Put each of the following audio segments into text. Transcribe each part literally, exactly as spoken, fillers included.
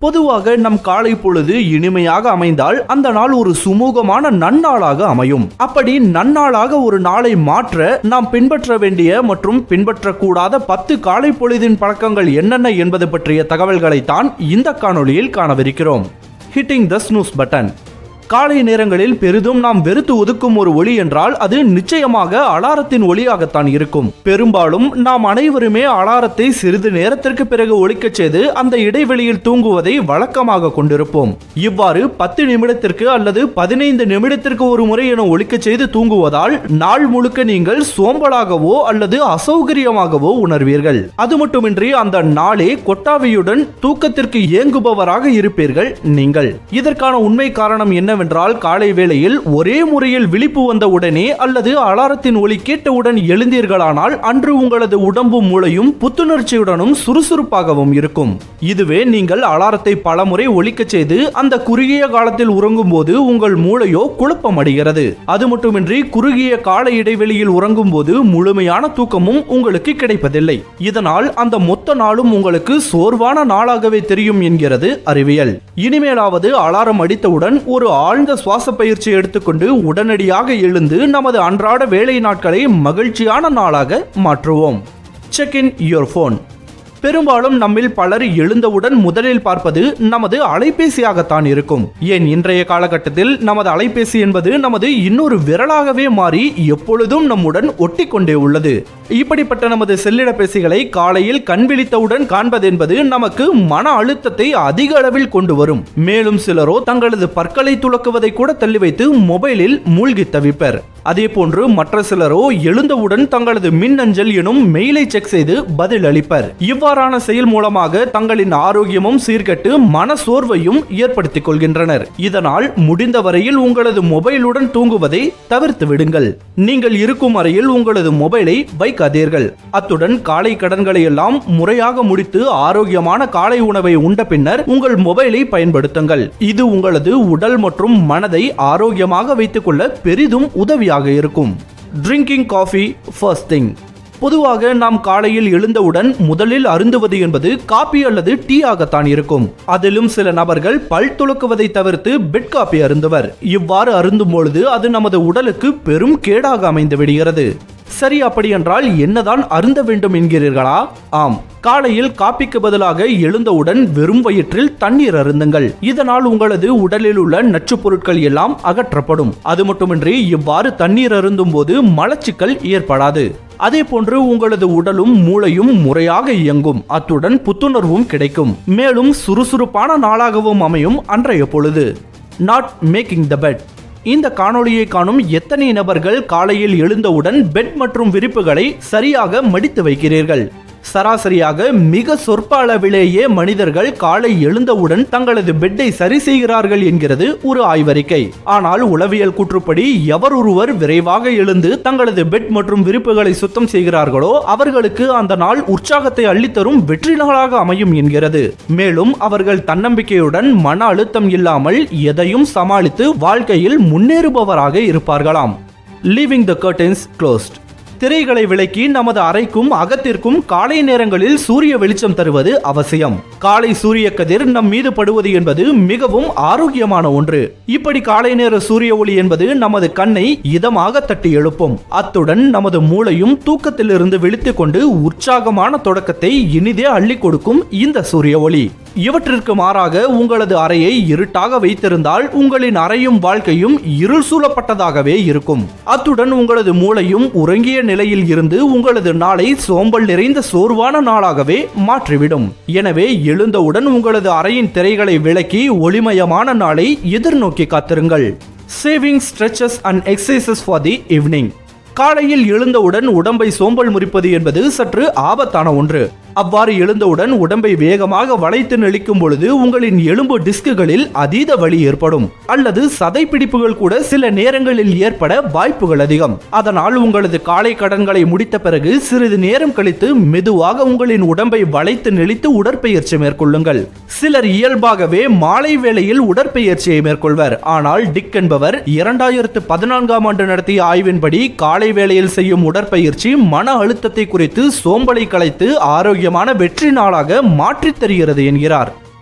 பொதுவாக நம் காலை பொழுது இனிமையாக அமைந்தால் அந்த நாள் ஒரு சுமூகமான நன்னாளாக அமையும். அப்படி நன்னாளாக ஒரு நாளை மாற்ற நாம் பின்பற்ற வேண்டிய மற்றும் பின்பற்றக்கூடாத பத்து காலை பொழுதின் பழக்கங்கள் என்னென்ன என்பது பற்றிய தகவல்களை தான் இந்த காணொளியில் காணவிருக்கிறோம். Hitting the snooze button. காலை நேரங்களில் பெரிதும் நாம் வெறுத்து ஒதுக்கும் ஒரு ஒலி என்றால் அது நிச்சயமாக அலாரத்தின் ஒலியாகத்தான் இருக்கும். பெரும்பாலும் நாம் அனைவருமே அலாரத்தை சிறிது நேரத்திற்கு பிறகு ஒலிக்கச் செய்து அந்த இடைவெளியில் தூங்குவதை வழக்கமாக கொண்டிருப்போம். இவ்வாறு பத்து நிமிடத்திற்கு அல்லது பதினைந்து நிமிடத்திற்கு ஒரு முறை என ஒலிக்கச் செய்து தூங்குவதால் நாள் முழுக்க நீங்கள் சோம்பலாகவோ அல்லது அசௌகரியமாகவோ உணர்வீர்கள். அது மட்டுமின்றி அந்த நாளே கொட்டாவியுடன் தூக்கத்திற்கு ஏங்குபவராக இருப்பீர்கள் நீங்கள். இதற்கான உண்மை காரணம் என்ன என்றால் காலை வேளையில் ஒரே முறையில் விழிப்பு வந்த உடனே அல்லது அலாரத்தின் ஒலி கேட்டவுடன் எழுந்தீர்களானால் அன்று உங்களது உடம்பும் மூளையும் புத்துணர்ச்சியுடனும் சுறுசுறுப்பாகவும் இருக்கும். இதுவே நீங்கள் அலாரத்தை பலமுறை ஒலிக்க செய்து அந்த குறுகிய காலத்தில் உறங்கும் போது உங்கள் மூளையோ குழப்பம் அடைகிறது. அது மட்டுமின்றி குறுகிய கால இடைவெளியில் உறங்கும் போது முழுமையான தூக்கமும் உங்களுக்கு கிடைப்பதில்லை. இதனால் அந்த மொத்த நாளும் உங்களுக்கு சோர்வான நாளாகவே தெரியும் என்கிறது அறிவியல். இனிமேலாவது அலாரம் அடித்தவுடன் ஒரு ஆழ்ந்த சுவாச பயிற்சி எடுத்துக்கொண்டு உடனடியாக எழுந்து நமது அன்றாட வேலை நாட்களை மகிழ்ச்சியான நாளாக மாற்றுவோம். Check in your phone. பெரும்பாலும் நம்மில் பலர் எழுந்தவுடன் முதலில் பார்ப்பது நமது அலைபேசியாகத்தான் இருக்கும். ஏன் இன்றைய காலகட்டத்தில் நமது அலைபேசி என்பது நமது இன்னொரு விரலாகவே மாறி எப்பொழுதும் நம்முடன் ஒட்டி கொண்டே உள்ளது. இப்படிப்பட்ட நமது செல்லிடப்பேசிகளை காலையில் கண் விழித்தவுடன் காண்பது என்பது நமக்கு மன அழுத்தத்தை அதிக அளவில் கொண்டு வரும். மேலும் சிலரோ தங்களது பற்களை துலக்குவதை கூட தள்ளி வைத்து மொபைலில் மூழ்கி தவிப்பர். அதே போன்று மற்ற சிலரோ எழுந்தவுடன் தங்களது மின்னஞ்சல் எனும் மெயிலை செக் செய்து பதில் அளிப்பர். இவ்வாறான செயல் மூலமாக தங்களின் ஆரோக்கியமும் சீர்கெட்டு மன சோர்வையும் ஏற்படுத்திக் கொள்கின்றனர். இதனால் முடிந்த வரையில் உங்களது மொபைலுடன் தூங்குவதை தவிர்த்து விடுங்கள். நீங்கள் இருக்கும் அறையில் உங்களது மொபைலை வைக்காதீர்கள். அத்துடன் காலை கடன்களை எல்லாம் முறையாக முடித்து ஆரோக்கியமான காலை உணவை உண்ட பின்னர் உங்கள் மொபைலை பயன்படுத்துங்கள். இது உங்களது உடல் மற்றும் மனதை ஆரோக்கியமாக வைத்துக் கொள்ள பெரிதும் உதவியாக இருக்கும். Drinking coffee first thing. பொதுவாக நாம் காலையில் எழுந்தவுடன் முதலில் அருந்துவது என்பது காபி அல்லது டீ ஆகத்தான் இருக்கும். அதிலும் சில நபர்கள் பல் துலக்குவதை தவிர்த்து பெட் காபி அருந்துவர். இவ்வாறு அருந்தும் பொழுது அது நமது உடலுக்கு பெரும் கேடாக அமைந்து விடுகிறது. சரி, அப்படி என்றால் என்னதான் அருந்த வேண்டும் என்கிறீர்களா? ஆம், காலையில் காப்பிக்கு பதிலாக எழுந்தவுடன் வெறும் வயிற்றில் தண்ணீர் அருந்துங்கள். இதனால் உங்களது உடலில் உள்ள நச்சு பொருட்கள் எல்லாம் அகற்றப்படும். அது மட்டுமின்றி இவ்வாறு தண்ணீர் அருந்தும் போது மலச்சிக்கல் ஏற்படாது. அதே போன்று உங்களது உடலும் மூளையும் முறையாக இயங்கும். அத்துடன் புத்துணர்வும் கிடைக்கும். மேலும் சுறுசுறுப்பான நாளாகவும் அமையும் அன்றைய பொழுது. Not making the bed. இந்த காணொளியை காணும் எத்தனை நபர்கள் காலையில் எழுந்தவுடன் பெட் மற்றும் விரிப்புகளை சரியாக மடித்து வைக்கிறீர்கள்? சராசரியாக மிக சொற்ப அளவிலேயே மனிதர்கள் காலை எழுந்தவுடன் தங்களது பெட்டை சரி செய்கிறார்கள் என்கிறது ஒரு ஆய்வறிக்கை. ஆனால் உளவியல் கூற்றுப்படி எவர் ஒருவர் விரைவாக எழுந்து தங்களது பெட் மற்றும் விரிப்புகளை சுத்தம் செய்கிறார்களோ அவர்களுக்கு அந்த நாள் உற்சாகத்தை அள்ளித்தரும் வெற்றி நாளாக அமையும் என்கிறது. மேலும் அவர்கள் தன்னம்பிக்கையுடன் மன அழுத்தம் இல்லாமல் எதையும் சமாளித்து வாழ்க்கையில் முன்னேறுபவராக இருப்பார்களாம். Leaving the curtains closed. திரைகளை விலக்கி நமது அறைக்கும் அகத்திற்கும் காலை நேரங்களில் சூரிய வெளிச்சம் தருவது அவசியம். காலை சூரிய கதிர் நம் மீது படுவது என்பது மிகவும் ஆரோக்கியமான ஒன்று. இப்படி காலை நேர சூரிய ஒளி என்பது நமது கண்ணை இதமாக தட்டி எழுப்பும். அத்துடன் நமது மூளையும் தூக்கத்திலிருந்து விழித்துக் கொண்டு உற்சாகமான தொடக்கத்தை இனிதே அள்ளி கொடுக்கும் இந்த சூரிய ஒளி. இவற்றிற்கு மாறாக உங்களது அறையை இருட்டாக வைத்திருந்தால் உங்களின் அறையும் வாழ்க்கையும் இருள் சூழப்பட்டதாகவே இருக்கும். அத்துடன் உங்களது மூளையும் உறங்கிய நிலையில் இருந்து உங்களது நாளை சோம்பல் நிறைந்த சோர்வான நாளாகவே மாற்றிவிடும். எனவே எழுந்தவுடன் உங்களது அறையின் திரைகளை விலக்கி ஒளிமயமான நாளை எதிர்நோக்கி காத்திருங்கள். Saving stretches and exercises for the evening. காலையில் எழுந்தவுடன் உடம்பை சோம்பல் முறிப்பது என்பது சற்று ஆபத்தான ஒன்று. அவ்வாறு எழுந்தவுடன் உடம்பை வேகமாக வளைத்து நெளிக்கும் பொழுது உங்களின் எலும்பு டிஸ்குகளில் அதீத வலி ஏற்படும். அல்லது சதை பிடிப்புகள் கூட சில நேரங்களில் ஏற்பட வாய்ப்புகள் அதிகம். அதனால் உங்களது காலை கடன்களை முடித்த பிறகு சிறிது நேரம் கழித்து மெதுவாக உங்களின் உடம்பை வளைத்து நெளித்து உடற்பயிற்சி மேற்கொள்ளுங்கள். சிலர் இயல்பாகவே மாலை வேளையில் உடற்பயிற்சியை மேற்கொள்வர். ஆனால் டிக் என்பவர் இரண்டாயிரத்து பதினான்காம் ஆண்டு நடத்திய ஆய்வின்படி காலை வேளையில் செய்யும் உடற்பயிற்சி மன அழுத்தத்தை குறித்து சோம்பலை களைத்து ஆரோக்கிய வெற்றி நாளாக மாற்றித் தருகிறது என்கிறார்.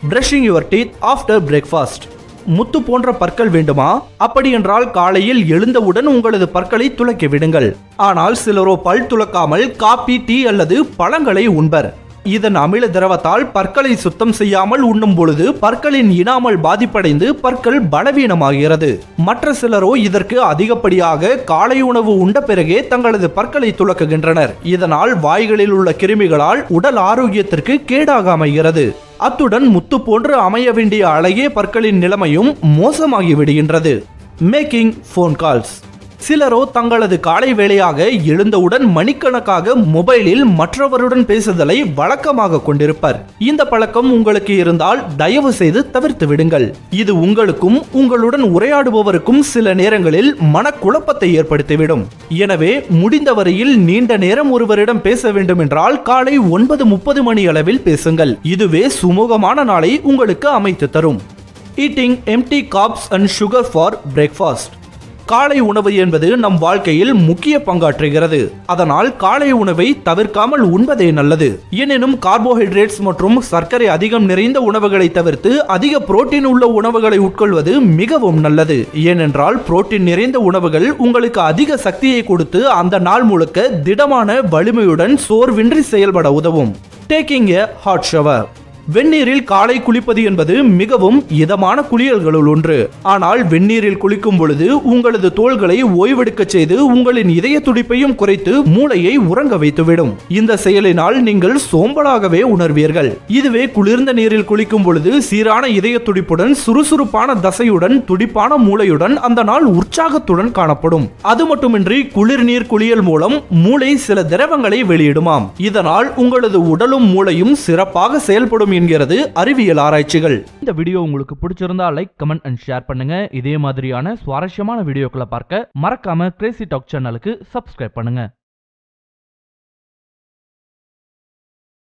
Brushing your teeth after breakfast. முத்து போன்ற பற்கள் வேண்டுமா? அப்படி என்றால் காலையில் எழுந்தவுடன் உங்களது பற்களை துலக்கி விடுங்கள். ஆனால் சிலரோ பல் துலக்காமல் காபி, டீ அல்லது பழங்களை உண்பர். இதன் அமில திரவத்தால் பற்களை சுத்தம் செய்யாமல் உண்ணும் பொழுது பற்களின் இனாமல் பாதிப்படைந்து பற்கள் பலவீனமாகிறது. மற்ற சிலரோ இதற்கு அதிகப்படியாக காலை உணவு உண்ட பிறகே தங்களது பற்களை துலக்குகின்றனர். இதனால் வாய்களில் உள்ள கிருமிகளால் உடல் ஆரோக்கியத்திற்கு கேடாக அமைகிறது. அத்துடன் முத்து போன்று அமைய வேண்டிய அழகிய பற்களின் நிலைமையும் மோசமாகி விடுகின்றது. Making phone calls. சிலரோ தங்களது காலை வேளையாக எழுந்தவுடன் மணிக்கணக்காக மொபைலில் மற்றவருடன் பேசுதலை வழக்கமாக கொண்டிருப்பர். இந்த பழக்கம் உங்களுக்கு இருந்தால் தயவு செய்து தவிர்த்து விடுங்கள். இது உங்களுக்கும் உங்களுடன் உரையாடுபவருக்கும் சில நேரங்களில் மனக்குழப்பத்தை ஏற்படுத்திவிடும். எனவே முடிந்தவரையில் நீண்ட நேரம் ஒருவரிடம் பேச வேண்டும் என்றால் காலை ஒன்பது முப்பது மணி அளவில் பேசுங்கள். இதுவே சுமூகமான நாளை உங்களுக்கு அமைத்து தரும். Eating empty carbs and sugar for breakfast. காலை உணவு என்பது நம் வாழ்க்கையில் முக்கிய பங்காற்றுகிறது. அதனால் காலை உணவை தவிர்க்காமல் உண்பதே நல்லது. எனினும் கார்போஹைட்ரேட்ஸ் மற்றும் சர்க்கரை அதிகம் நிறைந்த உணவுகளை தவிர்த்து அதிக புரோட்டீன் உள்ள உணவுகளை உட்கொள்வது மிகவும் நல்லது. ஏனென்றால் புரோட்டீன் நிறைந்த உணவுகள் உங்களுக்கு அதிக சக்தியை கொடுத்து அந்த நாள் முழுக்க திடமான வலிமையுடன் சோர்வின்றி செயல்பட உதவும். Taking a hot shower. வெந்நீரில் காலை குளிப்பது என்பது மிகவும் இதமான குளியல்களுள் ஒன்று. ஆனால் வெந்நீரில் குளிக்கும் பொழுது உங்களது தோள்களை ஓய்வெடுக்க செய்து உங்களின் இதய துடிப்பையும் குறைத்து மூளையை உறங்க வைத்துவிடும். இந்த செயலினால் நீங்கள் சோம்பலாகவே உணர்வீர்கள். இதுவே குளிர்ந்த நீரில் குளிக்கும் பொழுது சீரான இதய துடிப்புடன் சுறுசுறுப்பான தசையுடன் துடிப்பான மூளையுடன் அந்த நாள் உற்சாகத்துடன் காணப்படும். அது மட்டுமின்றி குளிர் நீர் குளியல் மூலம் மூளை சில திரவங்களை வெளியிடுமாம். இதனால் உங்களது உடலும் மூளையும் சிறப்பாக செயல்படும் என்கிறது அறிவியல் ஆராய்ச்சிகள். இந்த வீடியோ உங்களுக்கு பிடிச்சிருந்தா லைக், கமெண்ட் அண்ட் ஷேர் பண்ணுங்க. இதே மாதிரியான சுவாரஸ்யமான வீடியோக்களை பார்க்க மறக்காம கிரேசி டாக் சேனலுக்கு சப்ஸ்கிரைப் பண்ணுங்க.